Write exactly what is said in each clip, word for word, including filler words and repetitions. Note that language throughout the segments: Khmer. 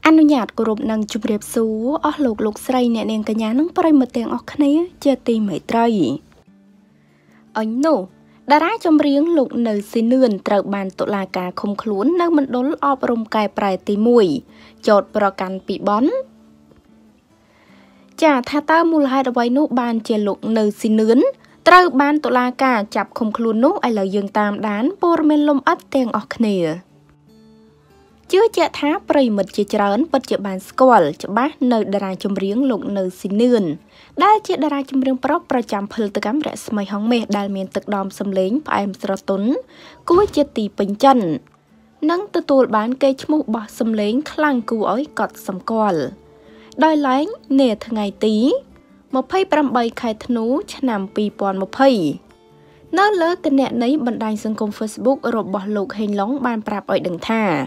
anh nuôi nhạt của rộp năng chụp đẹp số ở lục lục sray nè nè cả nhà nắng bay một tiếng ở khné chưa tìm mấy trai anh nô đa ra trong riêng lục nơi xin nườn trợ bàn tổ la cả không khốn nơi mình đốn ọp rôm cài prai tì mùi chọt pro can bị bón chả tha ta mùi hai đôi nô bàn chè lục nơi xin nườn trợ bàn tổ la cả chập không khốn nô ai lời dương tam đán por men lom ắt tiếng ở khné chưa chạy thá prey mật chia trơn bất chợ bàn squall chợ bát nơi đà ra trong riêng lục nơi xin nườn đã chia đà ra trong riêng propประจำ phơi từ cắm rẽ smay hóng mẹ đal miền tực đom xâm lính phải em sờ tốn cúi chia tì bình chân nâng từ tuổi bán cây chmu bỏ xâm lính khlang cú ói cọt xâm qual đòi lánh nè thằng ngày tí một phay pram bay khai thú nằm pi pon một phay nó lỡ cái nẹt nấy bận đài sân công Facebook rồi bỏ lục hình lóng ban prap ở đằng tha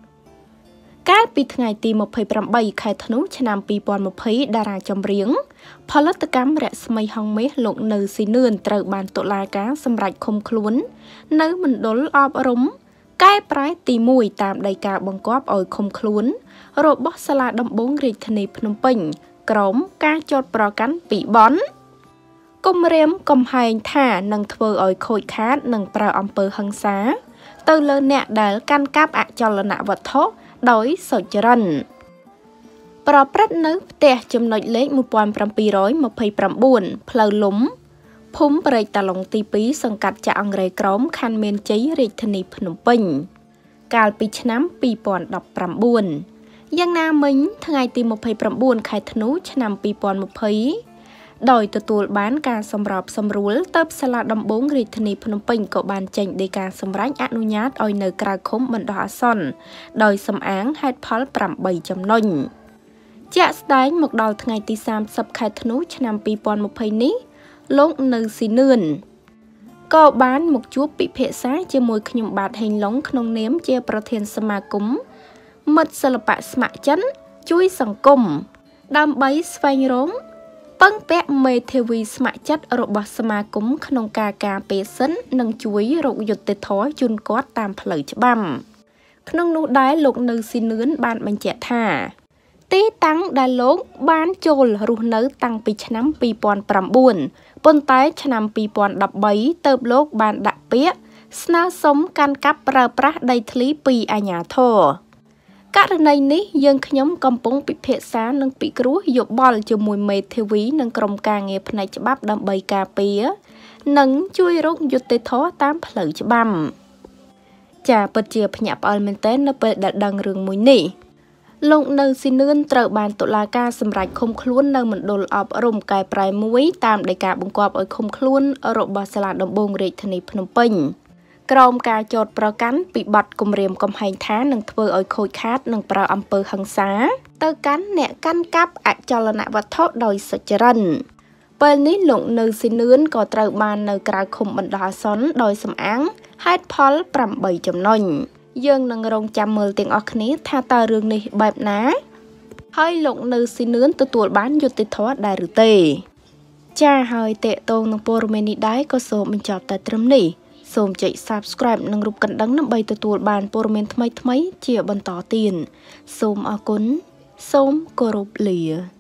cácปีថ្ងៃទីยี่สิบแปด ខែធ្នូ ឆ្នាំ ពីរពាន់ยี่สิบ តារាចម្រៀងផលិតកម្មរស្មីហងមេសលោកនៅស៊ីនឿនត្រូវបានតុលាការសម្រេចឃុំខ្លួននៅមណ្ឌលអប់រំកែប្រែទីមួយតាមដីកាបង្គាប់ឲ្យឃុំខ្លួនរបស់សាលាដំបងរាជធានីភ្នំពេញក្រោមការចោទប្រកាន់ពីបនគំរាមកំហែងថានឹងធ្វើឲ្យខូចខាតនិងប្រើអំពើហិង្សាទៅលើអ្នកដែលកាន់កាប់អចលនវត្ថុដោយសុចរិតប្រព្រឹត្តនៅផ្ទះចំណុចលេខmột nghìn bảy trăm hai mươi chínផ្លូវលំភូមិព្រែកតាឡុងទីពីរសង្កាត់ចាក់អង្រែក្រមខណ្ឌមានជ័យរាជធានីភ្នំពេញកាលពីឆ្នាំពីរពាន់ដប់ប្រាំបួនយ៉ាងណាមិញថ្ងៃទីยี่สิบเก้า ខែធ្នូឆ្នាំពីរពាន់ยี่สิบដោយទទួលបានការសម្របសម្រួលទៅសាលាដំបងរាជធានីភ្នំពេញក៏បានចេញដីកាសម្រេចអនុញ្ញាតឲ្យនៅក្រៅឃុំបណ្ដោះអាសន្នដោយសំអាងហេតុផលប្រាំបីចំណុចជាក់ស្ដែងមកដល់ថ្ងៃទីសាមសិប ខែធ្នូឆ្នាំពីរពាន់ยี่สิบនេះលោកនៅស៊ីនឿនក៏បានមកជួបពិភាក្សាជាមួយខ្ញុំបាទហេងឡុងក្នុងនាមជាប្រធានសមាគមមិត្តសិល្បៈស្ម័គ្រចិត្តជួយសង្គមដើម្បីស្វែងរកពឹងពាក់មេធាវីស្ម័គ្រចិត្តរបស់សមាគមក្នុងការការពារសិននិងជួយរកយុត្តិធម៌ជូនគាត់តាមផ្លូវច្បាប់ក្នុងនោះដែរលោកនៅស៊ីនឿនបានបញ្ជាក់ថាទីតាំងដែលលោកបានចូលរស់នៅតាំងពីឆ្នាំពីរពាន់ប្រាំបួនប៉ុន្តែឆ្នាំពីរពាន់ដប់បីទើបលោកបានដាក់ពាក្យស្នើសុំកាន់កាប់ប្រើប្រាស់ដីធ្លីពីអាជ្ញាធរករណីនេះយើងខ្ញុំកំពុងពិភាក្សានឹងពិគ្រោះយោបល់ជាមួយមេធាវីនិងក្រុមការងារផ្នែកច្បាប់ដើម្បីការពារនិងជួយរកយុត្តិធម៌តាមផ្លូវច្បាប់ចាពិតជាភ្ញាក់ផ្អើលមែនទែននៅពេលដែលដឹងរឿងមួយនេះលោកនៅស៊ីនឿនត្រូវបានតុលាការសម្រេចឃុំខ្លួននៅមណ្ឌលអប់រំកែប្រែមួយតាមដីកាបង្គាប់ឲ្យឃុំខ្លួនរបស់សាលាដំបងរាជធានីភ្នំពេញក្រោមការចោទប្រកាន់ពីបទគំរាមកំហែងថានឹងធ្វើឲ្យខូចខាតនិងប្រើអំពើហិង្សាទៅកាន់អ្នកកាន់កាប់អចលនវត្ថុដោយសុចរិតពេលនេះលោកនៅស៊ីនឿនក៏ត្រូវបាននៅក្រៅឃុំបណ្ដោះអាសន្នដោយសំអាងហេតុផលប្រាំបីចំណុចយើងនឹងរងចាំមើលទាំងអស់គ្នាថាតើរឿងនេះបែបណាហើយលោកនៅស៊ីនឿនទទួលបានយុត្តិធម៌ដែរឬទេចាហើយតេតងនឹងព័ត៌មាននេះដែរក៏សូមបញ្ចប់តែត្រឹមនេះសូមចុច Subscribe និងរូបកណ្ដឹងដើម្បីទទួលបានព័ត៌មានថ្មីៗជាបន្តទៀតសូមអរគុណសូមគោរពលា